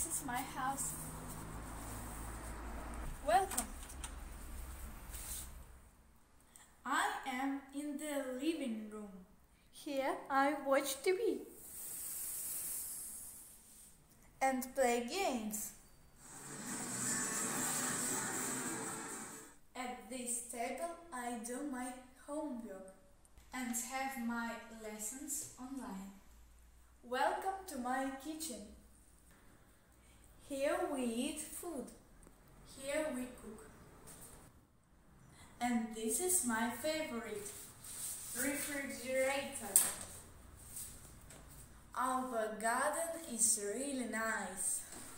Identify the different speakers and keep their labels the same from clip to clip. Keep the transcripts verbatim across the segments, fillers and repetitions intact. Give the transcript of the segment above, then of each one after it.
Speaker 1: This is my house. Welcome. I am in the living room. Here I watch T V and play games. At this table I do my homework and have my lessons online. Welcome to my kitchen. Here we eat food. Here we cook. And this is my favorite, refrigerator. Our garden is really nice.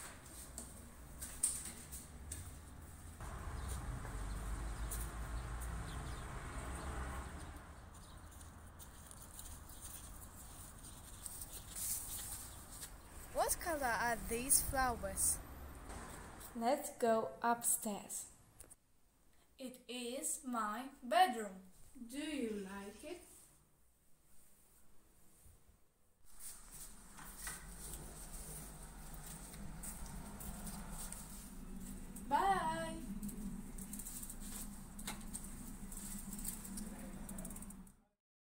Speaker 1: What color are these flowers? Let's go upstairs. It is my bedroom. Do you